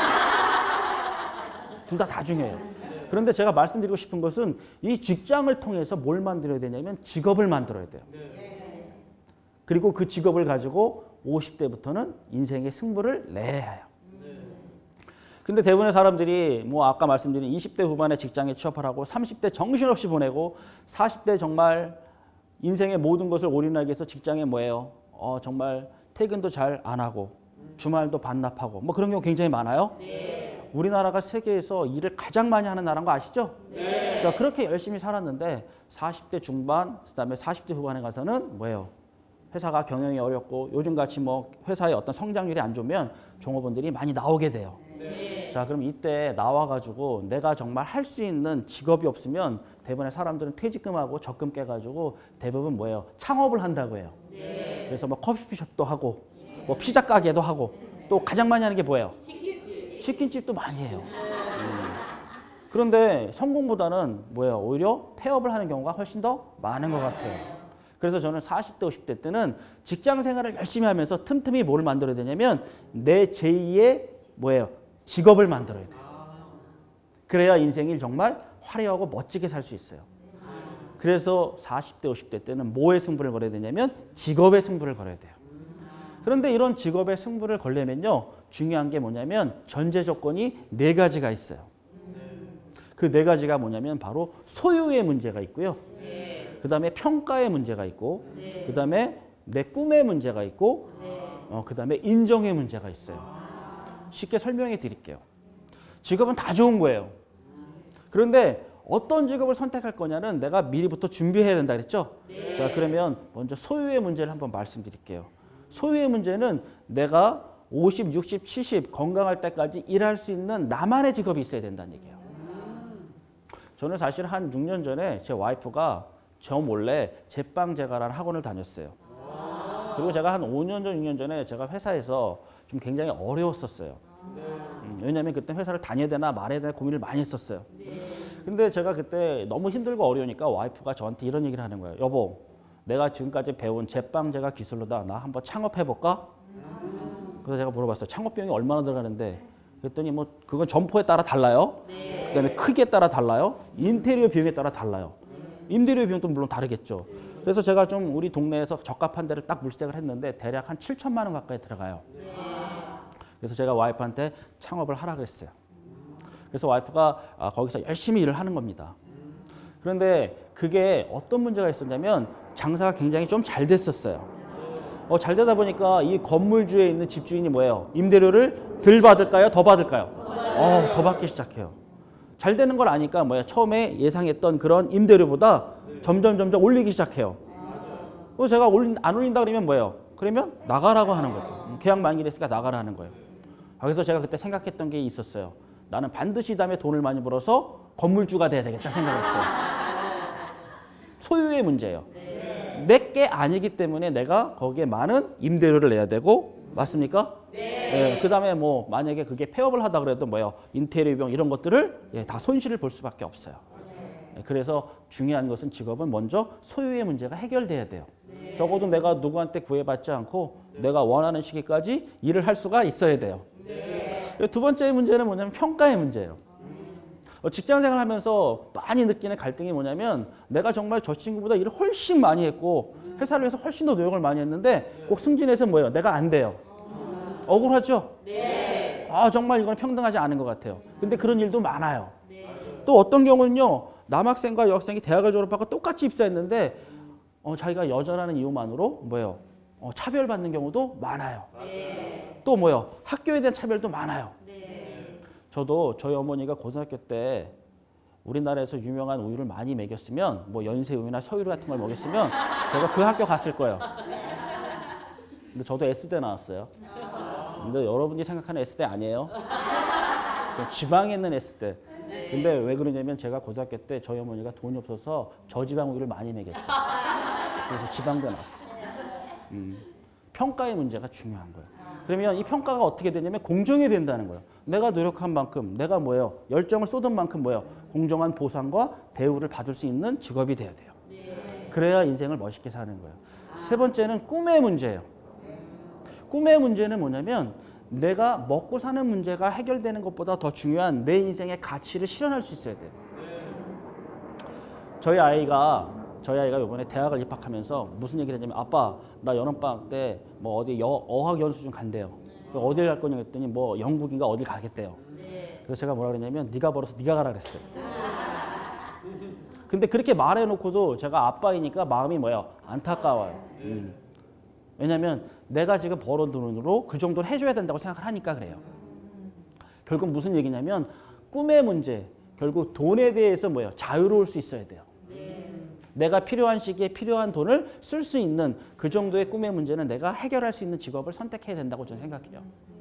둘 다 중요해요. 그런데 제가 말씀드리고 싶은 것은 이 직장을 통해서 뭘 만들어야 되냐면 직업을 만들어야 돼요. 그리고 그 직업을 가지고 50대부터는 인생의 승부를 내야 해요. 근데 대부분의 사람들이 뭐 아까 말씀드린 20대 후반에 직장에 취업을 하고 30대 정신없이 보내고 40대 정말 인생의 모든 것을 올인하기 위해서 직장에 뭐예요? 정말 퇴근도 잘 안 하고 주말도 반납하고 뭐 그런 경우 굉장히 많아요. 우리나라가 세계에서 일을 가장 많이 하는 나라인 거 아시죠? 자, 그렇게 열심히 살았는데 40대 중반, 그다음에 40대 후반에 가서는 뭐예요? 회사가 경영이 어렵고 요즘같이 뭐 회사의 어떤 성장률이 안 좋으면 종업원들이 많이 나오게 돼요. 자, 그럼 이때 나와가지고 내가 정말 할 수 있는 직업이 없으면 대부분의 사람들은 퇴직금하고 적금 깨가지고 대부분 뭐예요? 창업을 한다고 해요. 그래서 뭐 커피숍도 하고 뭐 피자 가게도 하고 또 가장 많이 하는 게 뭐예요? 치킨집도 많이 해요. 그런데 성공보다는 뭐예요? 오히려 폐업을 하는 경우가 훨씬 더 많은 것 같아요. 그래서 저는 40대, 50대 때는 직장 생활을 열심히 하면서 틈틈이 뭘 만들어야 되냐면 내 제2의 뭐예요? 직업을 만들어야 돼요. 그래야 인생이 정말 화려하고 멋지게 살 수 있어요. 그래서 40대, 50대 때는 뭐의 승부를 걸어야 되냐면 직업의 승부를 걸어야 돼요. 그런데 이런 직업의 승부를 걸려면요. 중요한 게 뭐냐면 전제 조건이 4가지가 있어요. 그 4가지가 뭐냐면 바로 소유의 문제가 있고요. 그 다음에 평가의 문제가 있고 그 다음에 내 꿈의 문제가 있고 그 다음에 인정의 문제가 있어요. 쉽게 설명해 드릴게요. 직업은 다 좋은 거예요. 그런데 어떤 직업을 선택할 거냐는 내가 미리부터 준비해야 된다 그랬죠? 자, 그러면 먼저 소유의 문제를 한번 말씀드릴게요. 소유의 문제는 내가 50, 60, 70 건강할 때까지 일할 수 있는 나만의 직업이 있어야 된다는 얘기예요. 저는 사실 한 6년 전에 제 와이프가 저 몰래 제빵제과라는 학원을 다녔어요. 그리고 제가 한 5년 전, 6년 전에 제가 회사에서 좀 굉장히 어려웠었어요. 왜냐하면 그때 회사를 다녀야 되나 말아야 되나 고민을 많이 했었어요. 근데 제가 그때 너무 힘들고 어려우니까 와이프가 저한테 이런 얘기를 하는 거예요. 여보, 내가 지금까지 배운 제빵제과 기술로다 나 한번 창업해볼까? 그래서 제가 물어봤어요. 창업 비용이 얼마나 들어가는데? 그랬더니 뭐 그건 점포에 따라 달라요. 그다음에 크기에 따라 달라요. 인테리어 비용에 따라 달라요. 임대료 비용도 물론 다르겠죠. 그래서 제가 좀 우리 동네에서 적합한 데를 딱 물색을 했는데 대략 한 7천만 원 가까이 들어가요. 그래서 제가 와이프한테 창업을 하라 그랬어요. 그래서 와이프가 거기서 열심히 일을 하는 겁니다. 그런데 그게 어떤 문제가 있었냐면 장사가 굉장히 좀 잘 됐었어요. 잘 되다 보니까 이 건물주에 있는 집주인이 뭐예요? 임대료를 덜 받을까요? 더 받을까요? 더 받기 시작해요. 잘 되는 걸 아니까 뭐야? 처음에 예상했던 그런 임대료보다 점점 올리기 시작해요. 그래서 제가 안 올린다 그러면 뭐예요? 그러면 나가라고 하는 거죠. 계약 만기됐으니까 나가라 하는 거예요. 그래서 제가 그때 생각했던 게 있었어요. 나는 반드시 다음에 돈을 많이 벌어서 건물주가 돼야 되겠다 생각했어요. 소유의 문제예요. 내게 아니기 때문에 내가 거기에 많은 임대료를 내야 되고, 맞습니까? 네. 그 다음에 뭐 만약에 그게 폐업을 하다 그래도 뭐요? 인테리어 비용 이런 것들을 다 손실을 볼 수밖에 없어요. 그래서 중요한 것은 직업은 먼저 소유의 문제가 해결돼야 돼요. 적어도 내가 누구한테 구애받지 않고 내가 원하는 시기까지 일을 할 수가 있어야 돼요. 두 번째 문제는 뭐냐면 평가의 문제예요. 직장생활 하면서 많이 느끼는 갈등이 뭐냐면 내가 정말 저 친구보다 일을 훨씬 많이 했고 회사를 위해서 훨씬 더 노력을 많이 했는데 꼭 승진해서 뭐예요? 내가 안 돼요. 억울하죠? 네. 정말 이건 평등하지 않은 것 같아요. 근데 그런 일도 많아요. 또 어떤 경우는요. 남학생과 여학생이 대학을 졸업하고 똑같이 입사했는데 자기가 여자라는 이유만으로 뭐예요? 차별받는 경우도 많아요. 또 뭐예요? 학교에 대한 차별도 많아요. 저도 저희 어머니가 고등학교 때 우리나라에서 유명한 우유를 많이 먹였으면 뭐 연세우유나 서유류 같은 걸 먹였으면 제가 그 학교 갔을 거예요. 근데 저도 S대 나왔어요. 근데 여러분이 생각하는 S대 아니에요. 지방에 있는 S대. 근데 왜 그러냐면 제가 고등학교 때 저희 어머니가 돈이 없어서 저지방 우유를 많이 먹였어요. 그래서 지방대 나왔어요. 평가의 문제가 중요한 거예요. 그러면 이 평가가 어떻게 되냐면 공정이 된다는 거예요. 내가 노력한 만큼, 내가 뭐예요? 열정을 쏟은 만큼 뭐예요? 공정한 보상과 대우를 받을 수 있는 직업이 돼야 돼요. 그래야 인생을 멋있게 사는 거예요. 세 번째는 꿈의 문제예요. 꿈의 문제는 뭐냐면 내가 먹고 사는 문제가 해결되는 것보다 더 중요한 내 인생의 가치를 실현할 수 있어야 돼요. 저희 아이가 이번에 대학을 입학하면서 무슨 얘기를 했냐면 아빠 나 여름방학 때 뭐 어디 어학 연수 좀 간대요. 어딜 갈 거냐 했더니 뭐 영국인가 어딜 가겠대요. 그래서 제가 뭐라 그랬냐면 네가 벌어서 네가 가라 그랬어요. 근데 그렇게 말해놓고도 제가 아빠이니까 마음이 뭐예요? 안타까워요. 왜냐면 내가 지금 벌어온 돈으로 그 정도는 해줘야 된다고 생각을 하니까 그래요. 결국 무슨 얘기냐면 꿈의 문제, 결국 돈에 대해서 뭐예요? 자유로울 수 있어야 돼요. 내가 필요한 시기에 필요한 돈을 쓸 수 있는 그 정도의 꿈의 문제는 내가 해결할 수 있는 직업을 선택해야 된다고 저는 생각해요.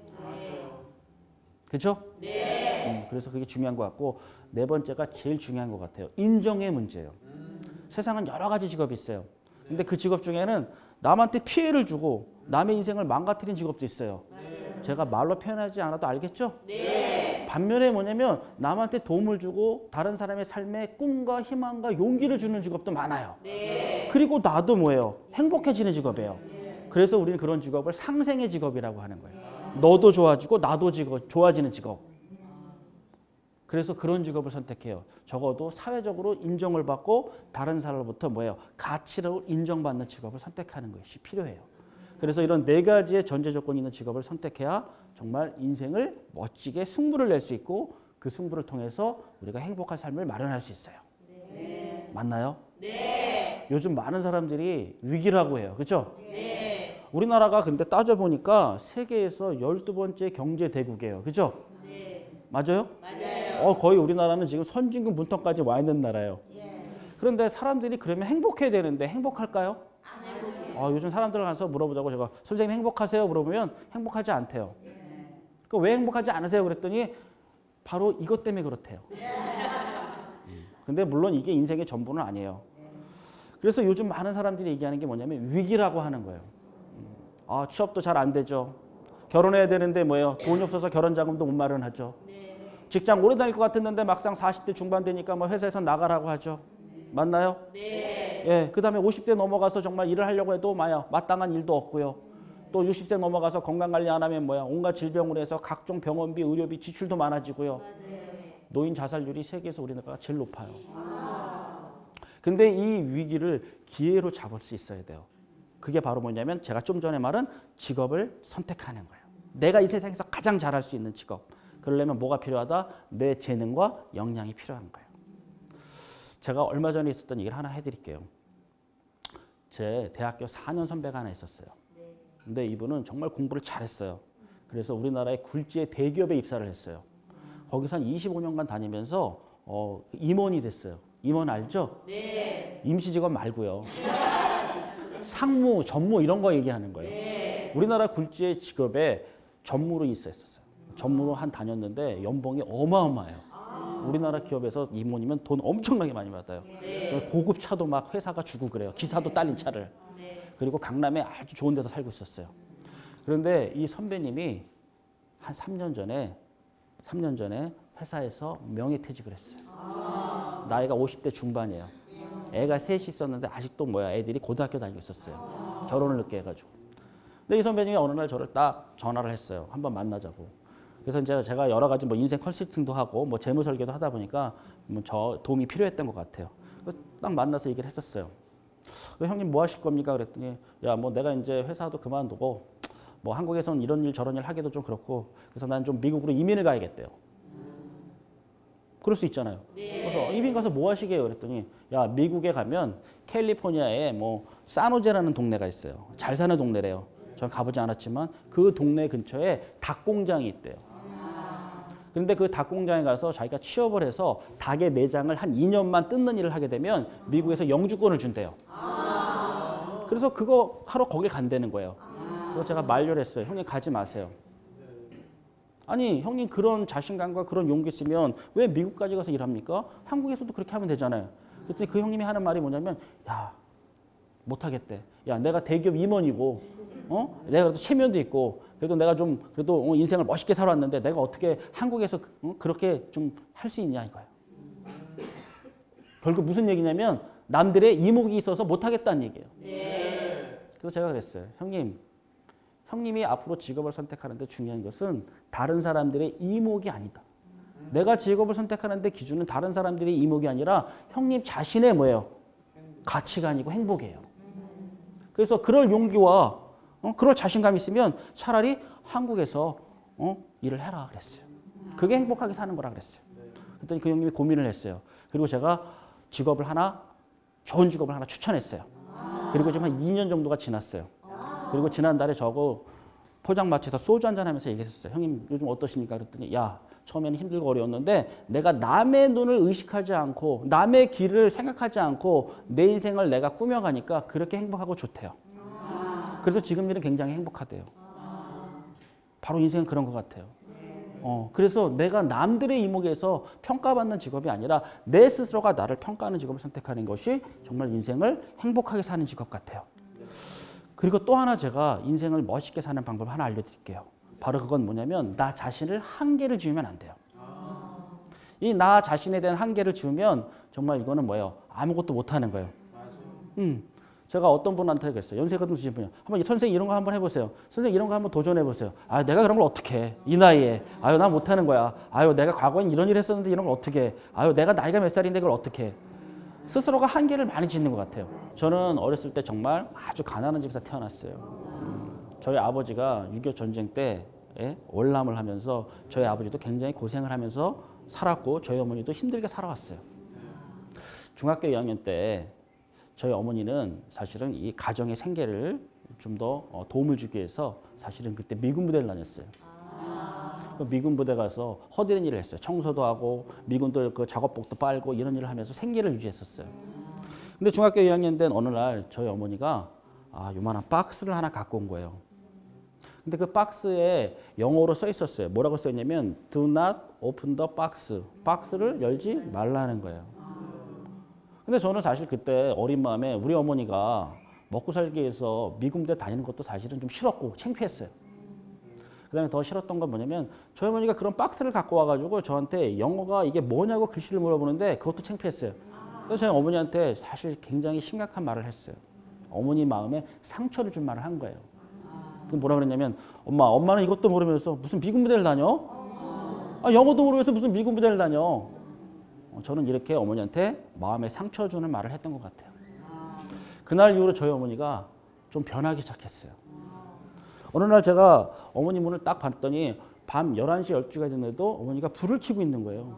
그렇죠? 네. 그래서 그게 중요한 것 같고 네 번째가 제일 중요한 것 같아요. 인정의 문제예요. 세상은 여러 가지 직업이 있어요. 근데 그 직업 중에는 남한테 피해를 주고 남의 인생을 망가뜨린 직업도 있어요. 제가 말로 표현하지 않아도 알겠죠? 네. 반면에 뭐냐면 남한테 도움을 주고 다른 사람의 삶에 꿈과 희망과 용기를 주는 직업도 많아요. 네. 그리고 나도 뭐예요? 행복해지는 직업이에요. 그래서 우리는 그런 직업을 상생의 직업이라고 하는 거예요. 너도 좋아지고 나도 좋아지는 직업. 그래서 그런 직업을 선택해요. 적어도 사회적으로 인정을 받고 다른 사람으로부터 뭐예요? 가치로 인정받는 직업을 선택하는 것이 필요해요. 그래서 이런 네 가지의 전제 조건이 있는 직업을 선택해야 정말 인생을 멋지게 승부를 낼 수 있고 그 승부를 통해서 우리가 행복한 삶을 마련할 수 있어요. 네. 맞나요? 네. 요즘 많은 사람들이 위기라고 해요. 그렇죠? 네. 우리나라가 근데 따져보니까 세계에서 12번째 경제 대국이에요. 그렇죠? 네. 맞아요? 맞아요. 거의 우리나라는 지금 선진국 문턱까지 와 있는 나라예요. 예. 그런데 사람들이 그러면 행복해야 되는데 행복할까요? 요즘 사람들 가서 물어보자고 제가 선생님 행복하세요? 물어보면 행복하지 않대요. 왜 행복하지 않으세요? 그랬더니 바로 이것 때문에 그렇대요. 근데 물론 이게 인생의 전부는 아니에요. 그래서 요즘 많은 사람들이 얘기하는 게 뭐냐면 위기라고 하는 거예요. 취업도 잘 안 되죠. 결혼해야 되는데 뭐예요? 돈이 없어서 결혼 자금도 못 마련하죠. 직장 오래 다닐 것 같았는데 막상 40대 중반 되니까 뭐 회사에서 나가라고 하죠. 맞나요? 네. 예, 그 다음에 50대 넘어가서 정말 일을 하려고 해도 마땅한 일도 없고요. 또 60세 넘어가서 건강관리 안 하면 온갖 질병으로 해서 각종 병원비, 의료비 지출도 많아지고요. 맞아요. 노인 자살률이 세계에서 우리나라가 제일 높아요. 근데 이 위기를 기회로 잡을 수 있어야 돼요. 그게 바로 뭐냐면 제가 좀 전에 말한 직업을 선택하는 거예요. 내가 이 세상에서 가장 잘할 수 있는 직업. 그러려면 뭐가 필요하다? 내 재능과 역량이 필요한 거예요. 제가 얼마 전에 있었던 얘기를 하나 해드릴게요. 제 대학교 4년 선배가 하나 있었어요. 근데 이분은 정말 공부를 잘했어요. 그래서 우리나라의 굴지의 대기업에 입사를 했어요. 거기서 한 25년간 다니면서 임원이 됐어요. 임원 알죠? 네. 임시직원 말고요. 상무, 전무 이런 거 얘기하는 거예요. 네. 우리나라 굴지의 직업에 전무로 있었어요. 전무로 한 다녔는데 연봉이 어마어마해요. 우리나라 기업에서 임원이면 돈 엄청나게 많이 받아요. 네. 고급 차도 막 회사가 주고 그래요. 기사도 딸린 차를. 네. 그리고 강남에 아주 좋은 데서 살고 있었어요. 그런데 이 선배님이 한 3년 전에 회사에서 명예퇴직을 했어요. 나이가 50대 중반이에요. 애가 셋이 있었는데 아직도 애들이 고등학교 다니고 있었어요. 결혼을 늦게 해가지고. 근데 이 선배님이 어느 날 저를 딱 전화를 했어요. 한번 만나자고. 그래서 제가 여러 가지 인생 컨설팅도 하고 재무 설계도 하다 보니까 저 도움이 필요했던 것 같아요. 딱 만나서 얘기를 했었어요. 형님 뭐 하실 겁니까? 그랬더니 야 내가 이제 회사도 그만두고 한국에서는 이런 일 저런 일 하기도 좀 그렇고 그래서 난 좀 미국으로 이민을 가야겠대요. 그럴 수 있잖아요. 네. 그래서 이민 가서 뭐 하시게요? 그랬더니 야 미국에 가면 캘리포니아에 산호제라는 동네가 있어요. 잘 사는 동네래요. 저는 가보지 않았지만 그 동네 근처에 닭 공장이 있대요. 그런데 그 닭 공장에 가서 자기가 취업을 해서 닭의 내장을 한 2년만 뜯는 일을 하게 되면 미국에서 영주권을 준대요. 그래서 그거 하러 거길 간다는 거예요. 그래서 제가 만류를 했어요. 형님 가지 마세요. 아니 형님 그런 자신감과 그런 용기 있으면 왜 미국까지 가서 일합니까? 한국에서도 그렇게 하면 되잖아요. 그랬더니 그 형님이 하는 말이 뭐냐면 야 못하겠대. 야 내가 대기업 임원이고 내가 그래도 체면도 있고 그래도 내가 좀 그래도 인생을 멋있게 살았는데 내가 어떻게 한국에서 그렇게 좀 할 수 있냐 이거예요. 결국 무슨 얘기냐면 남들의 이목이 있어서 못하겠다는 얘기예요. 네. 그래서 제가 그랬어요. 형님이 앞으로 직업을 선택하는데 중요한 것은 다른 사람들의 이목이 아니다. 내가 직업을 선택하는데 기준은 다른 사람들의 이목이 아니라 형님 자신의 가치관이고 행복이에요. 그래서 그럴 용기와 그럴 자신감이 있으면 차라리 한국에서 일을 해라 그랬어요. 그게 행복하게 사는 거라 그랬어요. 그랬더니 그 형님이 고민을 했어요. 그리고 제가 좋은 직업을 하나 추천했어요. 그리고 지금 한 2년 정도가 지났어요. 그리고 지난달에 저거 포장마차에서 소주 한잔 하면서 얘기했었어요. 형님 요즘 어떠십니까? 그랬더니 야 처음에는 힘들고 어려웠는데 내가 남의 눈을 의식하지 않고 남의 길을 생각하지 않고 내 인생을 내가 꾸며가니까 그렇게 행복하고 좋대요. 그래서 지금 일은 굉장히 행복하대요. 바로 인생은 그런 것 같아요. 그래서 내가 남들의 이목에서 평가받는 직업이 아니라 내 스스로가 나를 평가하는 직업을 선택하는 것이 정말 인생을 행복하게 사는 직업 같아요. 그리고 또 하나 제가 인생을 멋있게 사는 방법 하나 알려드릴게요. 바로 그건 뭐냐면 나 자신을 한계를 지으면 안 돼요. 이 나 자신에 대한 한계를 지으면 정말 이거는 아무것도 못하는 거예요. 제가 어떤 분한테 그랬어요. 연세가 좀 드신 분이요. 한번 선생님 이런 거 한번 해보세요. 선생님 이런 거 한번 도전해보세요. 아 내가 그런 걸 어떻게 해. 이 나이에. 아유 나 못하는 거야. 아유 내가 과거엔 이런 일 했었는데 이런 걸 어떻게 해. 아유 내가 나이가 몇 살인데 그걸 어떻게 해. 스스로가 한계를 많이 짓는 것 같아요. 저는 어렸을 때 정말 아주 가난한 집에서 태어났어요. 저희 아버지가 6.25 전쟁 때 월남을 하면서 저희 아버지도 굉장히 고생을 하면서 살았고 저희 어머니도 힘들게 살아왔어요. 중학교 2학년 때 저희 어머니는 사실은 이 가정의 생계를 좀 더 도움을 주기 위해서 사실은 그때 미군 부대를 다녔어요. 미군 부대 가서 허드렛 일을 했어요. 청소도 하고 미군들 그 작업복도 빨고 이런 일을 하면서 생계를 유지했었어요. 근데 중학교 2학년 된 어느 날 저희 어머니가 요만한 박스를 하나 갖고 온 거예요. 근데 그 박스에 영어로 써 있었어요. 뭐라고 써 있냐면 Do not open the box. 박스를 열지 말라는 거예요. 근데 저는 사실 그때 어린 마음에 우리 어머니가 먹고 살기 위해서 미군 부대 다니는 것도 사실은 좀 싫었고 창피했어요. 그 다음에 더 싫었던 건 뭐냐면 저희 어머니가 그런 박스를 갖고 와가지고 저한테 영어가 이게 뭐냐고 글씨를 물어보는데 그것도 창피했어요. 그래서 저희 어머니한테 사실 굉장히 심각한 말을 했어요. 어머니 마음에 상처를 준 말을 한 거예요. 뭐라 그랬냐면 엄마는 이것도 모르면서 무슨 미군 부대를 다녀? 영어도 모르면서 무슨 미군 부대를 다녀? 저는 이렇게 어머니한테 마음에 상처 주는 말을 했던 것 같아요. 그날 이후로 저희 어머니가 좀 변하기 시작했어요. 어느 날 제가 어머니 문을 딱 봤더니 밤 11시, 12시가 됐는데도 어머니가 불을 켜고 있는 거예요.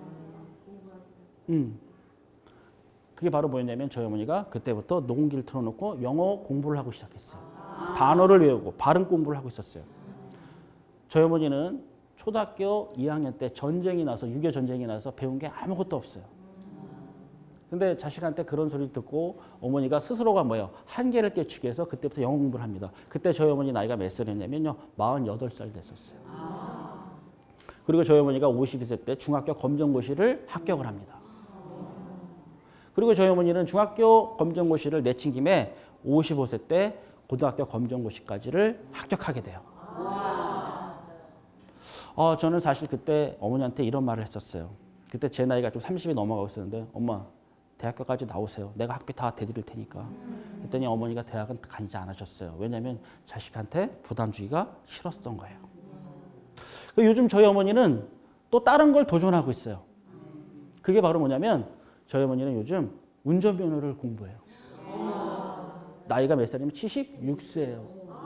그게 바로 뭐였냐면 저희 어머니가 그때부터 녹음기를 틀어놓고 영어 공부를 하고 시작했어요. 단어를 외우고 발음 공부를 하고 있었어요. 저희 어머니는 초등학교 2학년 때 전쟁이 나서 6.25 전쟁이 나서 배운 게 아무것도 없어요. 근데 자식한테 그런 소리 듣고 어머니가 스스로가 뭐예요? 한계를 깨치기 위해서 그때부터 영어 공부를 합니다. 그때 저희 어머니 나이가 몇 살이었냐면요. 48살 됐었어요. 그리고 저희 어머니가 52세 때 중학교 검정고시를 합격을 합니다. 그리고 저희 어머니는 중학교 검정고시를 내친 김에 55세 때 고등학교 검정고시까지를 합격하게 돼요. 저는 사실 그때 어머니한테 이런 말을 했었어요. 그때 제 나이가 좀 30이 넘어가고 있었는데 엄마 대학교까지 나오세요. 내가 학비 다 대드릴 테니까. 그랬더니 어머니가 대학은 다니지 않으셨어요. 왜냐하면 자식한테 부담 주기가 싫었던 거예요. 요즘 저희 어머니는 또 다른 걸 도전하고 있어요. 그게 바로 뭐냐면 저희 어머니는 요즘 운전면허를 공부해요. 나이가 몇 살이면 76세예요.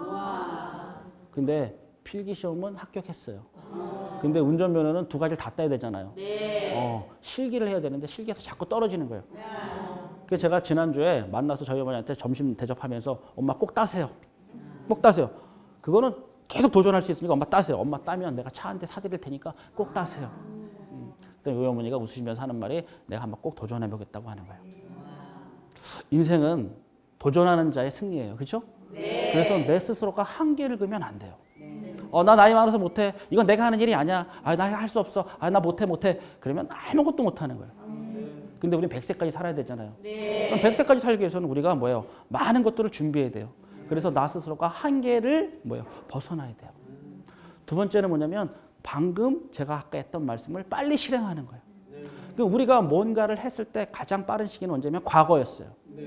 근데 필기시험은 합격했어요. 근데 운전면허는 두 가지를 다 따야 되잖아요. 실기를 해야 되는데 실기에서 자꾸 떨어지는 거예요. 그래서 제가 지난주에 만나서 저희 어머니한테 점심 대접하면서 엄마 꼭 따세요. 꼭 따세요. 그거는 계속 도전할 수 있으니까 엄마 따세요. 엄마 따면 내가 차 한 대 사드릴 테니까 꼭 따세요. 그때 우리 어머니가 웃으시면서 하는 말이 내가 한번 꼭 도전해보겠다고 하는 거예요. 인생은 도전하는 자의 승리예요. 그렇죠? 그래서 내 스스로가 한계를 그으면 안 돼요. 나 나이 많아서 못해. 이건 내가 하는 일이 아니야. 나 할 수 없어. 나 못해. 그러면 아무것도 못하는 거예요. 근데 우리는 100세까지 살아야 되잖아요. 그럼 100세까지 살기 위해서는 우리가 뭐예요? 많은 것들을 준비해야 돼요. 그래서 나 스스로가 한계를 뭐예요? 벗어나야 돼요. 두 번째는 뭐냐면 방금 제가 아까 했던 말씀을 빨리 실행하는 거예요. 그러니까 우리가 뭔가를 했을 때 가장 빠른 시기는 언제냐면 과거였어요.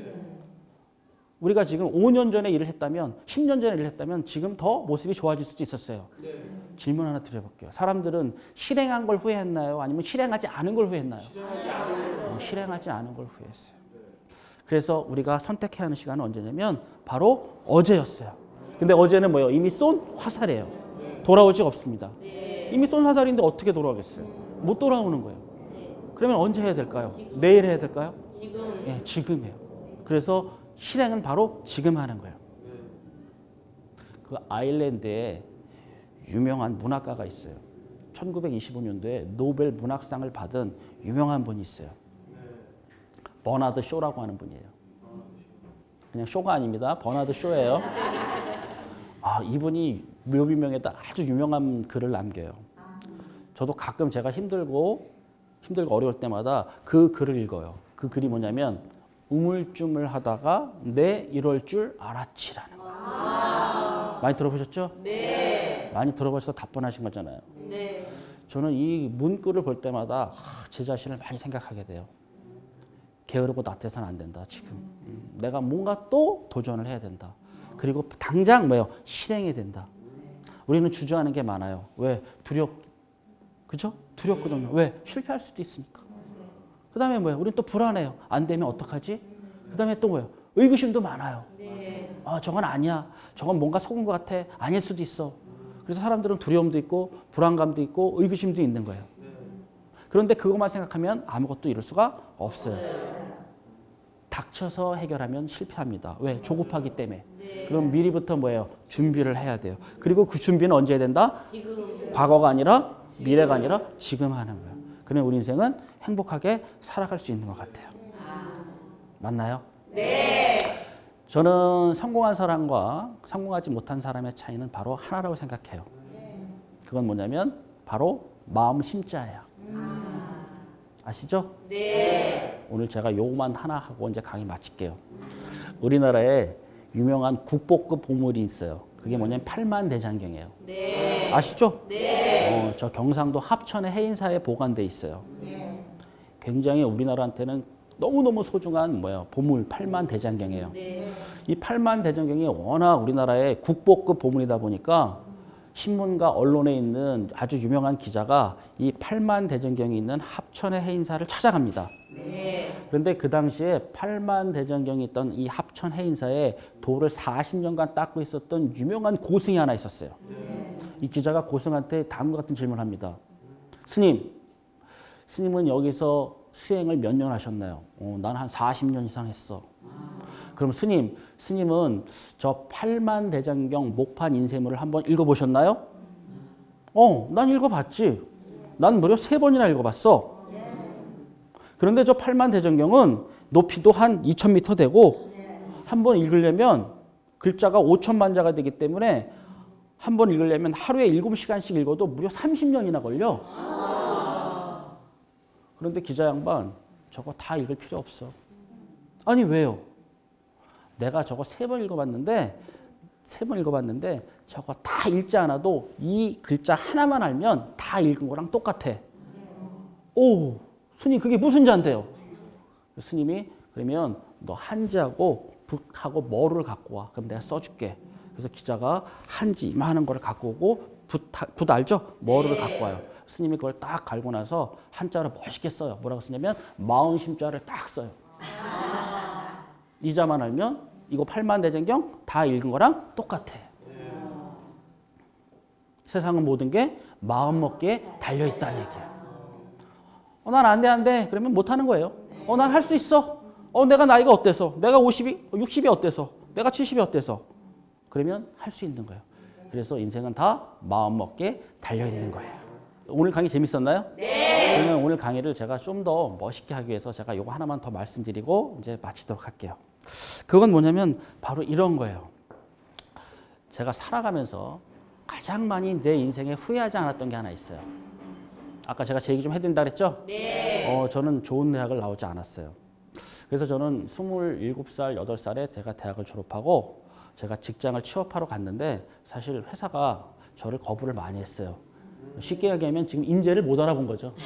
우리가 지금 5년 전에 일을 했다면 10년 전에 일을 했다면 지금 더 모습이 좋아질 수도 있었어요. 질문 하나 드려볼게요. 사람들은 실행한 걸 후회했나요? 아니면 실행하지 않은 걸 후회했나요? 실행하지 않은 걸 후회했어요. 그래서 우리가 선택해야 하는 시간은 언제냐면 바로 어제였어요. 근데 어제는 뭐예요? 이미 쏜 화살이에요. 돌아오지 없습니다. 이미 쏜 화살인데 어떻게 돌아오겠어요? 못 돌아오는 거예요. 그러면 언제 해야 될까요? 내일 해야 될까요? 지금. 네, 지금이에요. 그래서 실행은 바로 지금 하는 거예요. 그 아일랜드에 유명한 문학가가 있어요. 1925년도에 노벨 문학상을 받은 유명한 분이 있어요. 버나드 쇼라고 하는 분이에요. 그냥 쇼가 아닙니다. 버나드 쇼예요. 이분이 묘비명에다 아주 유명한 글을 남겨요. 저도 가끔 제가 힘들고 어려울 때마다 그 글을 읽어요. 그 글이 뭐냐면 우물쭈물하다가 내 이럴 줄 알았지라는 거. 많이 들어보셨죠? 네. 많이 들어보셔서 답변하신 거잖아요. 네. 저는 이 문구를 볼 때마다 제 자신을 많이 생각하게 돼요. 게으르고 나태해서는 안 된다. 지금 내가 뭔가 또 도전을 해야 된다. 그리고 당장 뭐예요? 실행해야 된다. 우리는 주저하는 게 많아요. 왜? 그죠? 두렵거든요. 왜? 실패할 수도 있으니까. 그 다음에 뭐예요? 우리는 또 불안해요. 안 되면 어떡하지? 그 다음에 또 뭐예요? 의구심도 많아요. 저건 아니야. 저건 뭔가 속은 것 같아. 아닐 수도 있어. 그래서 사람들은 두려움도 있고 불안감도 있고 의구심도 있는 거예요. 그런데 그것만 생각하면 아무것도 이룰 수가 없어요. 닥쳐서 해결하면 실패합니다. 왜? 조급하기 때문에. 그럼 미리부터 뭐예요? 준비를 해야 돼요. 그리고 그 준비는 언제 해야 된다? 지금. 과거가 아니라 미래가 아니라 지금 하는 거예요. 그러면 우리 인생은 행복하게 살아갈 수 있는 것 같아요. 맞나요? 네. 저는 성공한 사람과 성공하지 못한 사람의 차이는 바로 하나라고 생각해요. 그건 뭐냐면 바로 마음 심자예요. 아시죠? 네. 오늘 제가 요것만 하나 하고 이제 강의 마칠게요. 우리나라에 유명한 국보급 보물이 있어요. 그게 뭐냐면 팔만대장경이에요. 네. 아시죠? 네. 저 경상도 합천의 해인사에 보관돼 있어요. 네. 굉장히 우리나라한테는 너무너무 소중한 보물 팔만대장경이에요. 네. 이 팔만대장경이 워낙 우리나라의 국보급 보물이다 보니까 신문과 언론에 있는 아주 유명한 기자가 이 팔만대전경이 있는 합천의 해인사를 찾아갑니다. 그런데 그 당시에 팔만대전경이 있던 이 합천 해인사에 돌을 40년간 닦고 있었던 유명한 고승이 하나 있었어요. 이 기자가 고승한테 다음과 같은 질문을 합니다. 스님은 여기서 수행을 몇 년 하셨나요? 난 한 40년 이상 했어. 그럼 스님은 저 팔만대장경 목판 인쇄물을 한번 읽어보셨나요? 난 읽어봤지. 난 무려 3번이나 읽어봤어. 그런데 저 팔만대장경은 높이도 한 2000m 되고 한번 읽으려면 글자가 5천만 자가 되기 때문에 한번 읽으려면 하루에 7시간씩 읽어도 무려 30년이나 걸려. 그런데 기자 양반 저거 다 읽을 필요 없어. 아니 왜요? 내가 저거 3번 읽어봤는데 저거 다 읽지 않아도 이 글자 하나만 알면 다 읽은 거랑 똑같아. 오, 스님 그게 무슨 자인데요? 스님이 그러면 너 한지하고 붓하고 머루를 갖고 와. 그럼 내가 써줄게. 그래서 기자가 한지 이만한 거를 갖고 오고 붓 알죠? 머루를 갖고 와요. 스님이 그걸 딱 갈고 나서 한자로 멋있게 써요. 뭐라고 쓰냐면 마흔심자를 딱 써요. 이 자만 알면 이거 팔만대장경 다 읽은 거랑 똑같아. 세상은 모든 게 마음먹기에 달려있다는 얘기야. 난 안 돼. 그러면 못하는 거예요. 난 할 수 있어. 내가 나이가 어때서? 내가 50이, 60이 어때서? 내가 70이 어때서? 그러면 할 수 있는 거예요. 그래서 인생은 다 마음먹기에 달려있는 거예요. 오늘 강의 재밌었나요? 네. 그러면 오늘 강의를 제가 좀 더 멋있게 하기 위해서 제가 요거 하나만 더 말씀드리고 이제 마치도록 할게요. 그건 뭐냐면 바로 이런 거예요. 제가 살아가면서 가장 많이 내 인생에 후회하지 않았던 게 하나 있어요. 아까 제가 제 얘기 좀 해드린다 그랬죠? 네. 저는 좋은 대학을 나오지 않았어요. 그래서 저는 27살, 8살에 제가 대학을 졸업하고 제가 직장을 취업하러 갔는데 사실 회사가 저를 거부를 많이 했어요. 쉽게 얘기하면 지금 인재를 못 알아본 거죠.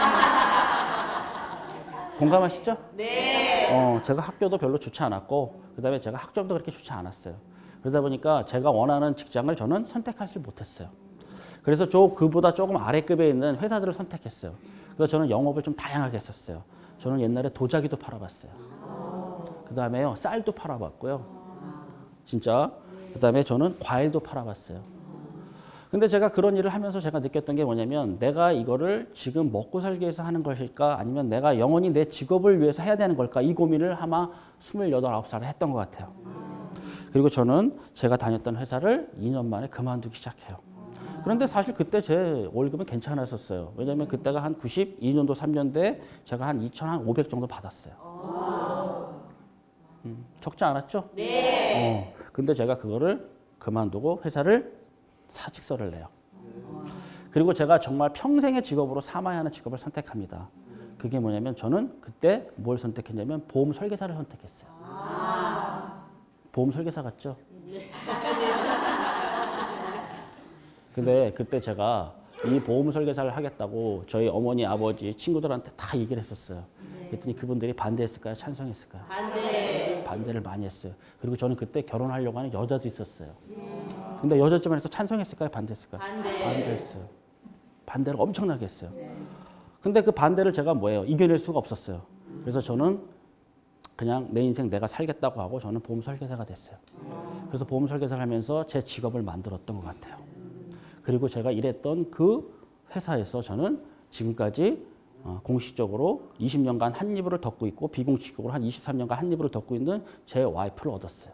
공감하시죠? 네. 제가 학교도 별로 좋지 않았고 그다음에 제가 학점도 그렇게 좋지 않았어요. 그러다 보니까 제가 원하는 직장을 저는 선택하지 못했어요. 그래서 그보다 조금 아래급에 있는 회사들을 선택했어요. 그래서 저는 영업을 좀 다양하게 했었어요. 저는 옛날에 도자기도 팔아봤어요. 그다음에요 쌀도 팔아봤고요. 진짜. 그다음에 저는 과일도 팔아봤어요. 근데 제가 그런 일을 하면서 제가 느꼈던 게 뭐냐면 내가 이거를 지금 먹고 살기 위해서 하는 것일까 아니면 내가 영원히 내 직업을 위해서 해야 되는 걸까 이 고민을 아마 28, 9살에 했던 것 같아요. 그리고 저는 제가 다녔던 회사를 2년 만에 그만두기 시작해요. 그런데 사실 그때 제 월급은 괜찮았었어요. 왜냐하면 그때가 한 92년도 3년대에 제가 한 2,500 정도 받았어요. 적지 않았죠? 네. 근데 제가 그거를 그만두고 회사를 사직서를 내요. 그리고 제가 정말 평생의 직업으로 삼아야 하는 직업을 선택합니다. 그게 뭐냐면 저는 그때 뭘 선택했냐면 보험 설계사를 선택했어요. 보험 설계사 같죠? 근데 그때 제가 이 보험 설계사를 하겠다고 저희 어머니, 아버지, 친구들한테 다 얘기를 했었어요. 그랬더니 그분들이 반대했을까요? 찬성했을까요? 반대를 많이 했어요. 그리고 저는 그때 결혼하려고 하는 여자도 있었어요. 근데 여자 집안에서 찬성했을까요? 반대했을까요? 반대했어요. 반대를 엄청나게 했어요. 근데 그 반대를 제가 이겨낼 수가 없었어요. 그래서 저는 그냥 내 인생 내가 살겠다고 하고 저는 보험 설계사가 됐어요. 그래서 보험 설계사를 하면서 제 직업을 만들었던 것 같아요. 그리고 제가 일했던 그 회사에서 저는 지금까지 공식적으로 20년간 한 이불을 덮고 있고 비공식적으로 한 23년간 한 이불을 덮고 있는 제 와이프를 얻었어요.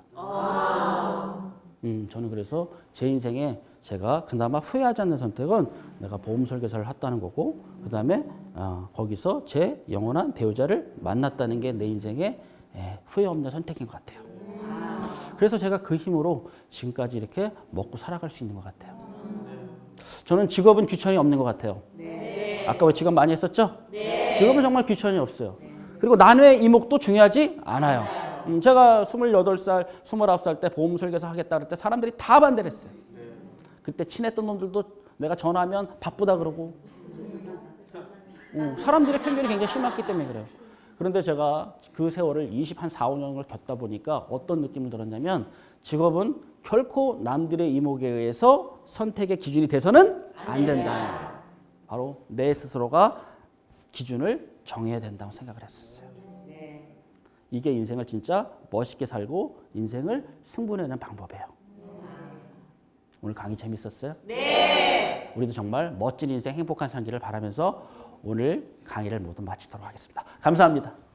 저는 그래서 제 인생에 제가 그나마 후회하지 않는 선택은 내가 보험 설계사를 했다는 거고 그 다음에 거기서 제 영원한 배우자를 만났다는 게 내 인생의 후회 없는 선택인 것 같아요. 그래서 제가 그 힘으로 지금까지 이렇게 먹고 살아갈 수 있는 것 같아요. 저는 직업은 귀천이 없는 것 같아요. 아까 왜 직업 많이 했었죠? 직업은 정말 귀천이 없어요. 그리고 난외 이목도 중요하지 않아요. 제가 28살, 29살 때 보험 설계사 하겠다 그럴 때 사람들이 다 반대를 했어요. 그때 친했던 놈들도 내가 전화하면 바쁘다 그러고 사람들의 편견이 굉장히 심했기 때문에 그래요. 그런데 제가 그 세월을 4, 5년을 겪다 보니까 어떤 느낌을 들었냐면 직업은 결코 남들의 이목에 의해서 선택의 기준이 돼서는 안 된다. 바로 내 스스로가 기준을 정해야 된다고 생각을 했었어요. 이게 인생을 진짜 멋있게 살고 인생을 승부내는 방법이에요. 오늘 강의 재밌었어요? 네. 우리도 정말 멋진 인생 행복한 살기를 바라면서 오늘 강의를 모두 마치도록 하겠습니다. 감사합니다.